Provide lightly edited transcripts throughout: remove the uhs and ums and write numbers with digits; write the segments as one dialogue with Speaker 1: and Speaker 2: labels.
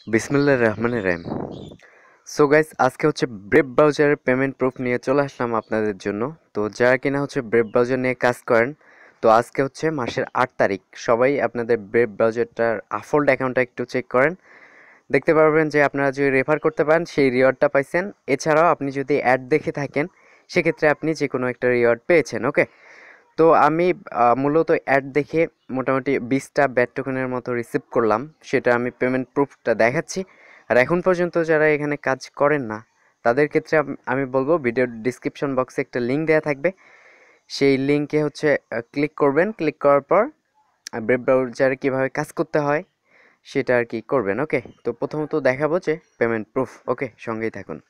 Speaker 1: বিসমিল্লাহির রহমানির রহিম। So guys, আজকে হচ্ছে ব্রেভ ব্রাউজারের পেমেন্ট প্রুফ নিয়ে চলে আসলাম আপনাদের জন্য। তো যারা কিনা হচ্ছে ব্রেভ ব্রাউজার নিয়ে কাজ করেন, তো আজকে হচ্ছে মাসের 8 তারিখ, সবাই আপনাদের ব্রেভ ব্রাউজারটার আফোল্ড অ্যাকাউন্টটা একটু চেক করেন। দেখতে পারবেন যে আপনারা যদি রেফার করতে পারেন সেই রিওয়ার্ডটা পাইছেন। এছাড়াও আপনি যদি অ্যাড দেখে থাকেন সেক্ষেত্রে আপনি যে কোনো একটা রিওয়ার্ড পেয়েছেন। ওকে, তো আমি মূলত অ্যাড দেখে মোটামুটি 20টা ব্যাট টোকেনের মতো রিসিভ করলাম, সেটা আমি পেমেন্ট প্রুফটা দেখাচ্ছি। আর এখন পর্যন্ত যারা এখানে কাজ করেন না তাদের ক্ষেত্রে আমি বলবো ভিডিওর ডিসক্রিপশন বক্সে একটা লিঙ্ক দেওয়া থাকবে, সেই লিঙ্কে হচ্ছে ক্লিক করবেন। ক্লিক করার পর ব্রেভ ব্রাউজারে কীভাবে কাজ করতে হয় সেটা আর কি করবেন। ওকে, তো প্রথমত দেখাবো যে পেমেন্ট প্রুফ। ওকে, সঙ্গেই থাকুন।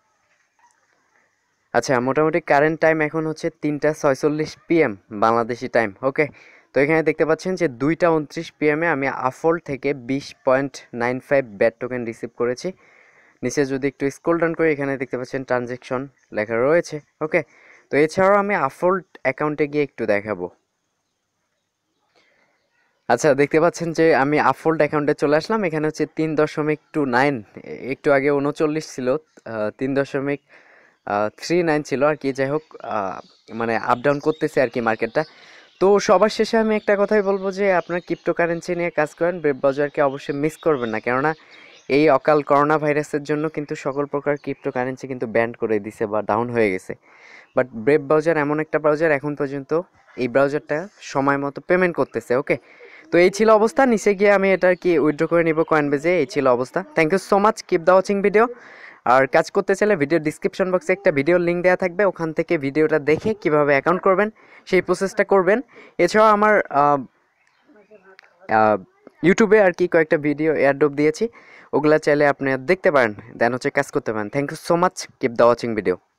Speaker 1: আচ্ছা, মোটামুটি কারেন্ট টাইম এখন হচ্ছে 3টা 46 PM বাংলাদেশি টাইম। ওকে, তো এখানে দেখতে পাচ্ছেন যে 2টা 29 PM আমি আফোল্ড থেকে 20.95 ব্যাট টোকেন রিসিভ করেছি। নিচে যদি একটু স্ক্রল ডাউন করি এখানে দেখতে পাচ্ছেন ট্রানজ্যাকশন লেখা রয়েছে। ওকে, তো এছাড়াও আমি আফোল্ড অ্যাকাউন্টে গিয়ে একটু দেখাবো। আচ্ছা, দেখতে পাচ্ছেন যে আমি আফোল্ড অ্যাকাউন্টে চলে আসলাম। এখানে হচ্ছে 3.29, একটু আগে 39 ছিল, 3.39 ছিল আর কি। যাই হোক, মানে আপ ডাউন করতেছে আর কি মার্কেটটা। তো সবার শেষে আমি একটা কথাই বলবো যে আপনার ক্রিপ্টোকারেন্সি নিয়ে কাজ করেন, ব্রেভ বাজারকে অবশ্যই মিস করবেন না, কেননা এই অকাল করোনা ভাইরাসের জন্য কিন্তু সকল প্রকার ক্রিপ্টোকারেন্সি কিন্তু ব্যান করে দিছে বা ডাউন হয়ে গেছে। বাট ব্রেভ ব্রাউজার এমন একটা ব্রাউজার এখন পর্যন্ত এই ব্রাউজারটা সময় মতো পেমেন্ট করতেছে। ওকে, তো এই ছিল অবস্থা। নিচে গিয়ে আমি এটা কি উইথড্র করে নিব কয়েনবেজে। এই ছিল অবস্থা। Thank you so much, keep the watching video. আর কাজ করতে চাইলে ভিডিওর ডিসক্রিপশন বক্সে একটা ভিডিওর লিঙ্ক দেওয়া থাকবে, ওখান থেকে ভিডিওটা দেখে কিভাবে অ্যাকাউন্ট করবেন সেই প্রসেসটা করবেন। এছাড়াও আমার ইউটিউবে আর কি কয়েকটা ভিডিও এয়ারড্রপ দিয়েছি, ওগুলা চাইলে আপনি দেখতে পারেন, দেন হচ্ছে কাজ করতে পারেন। Thank you so much, keep the watching video.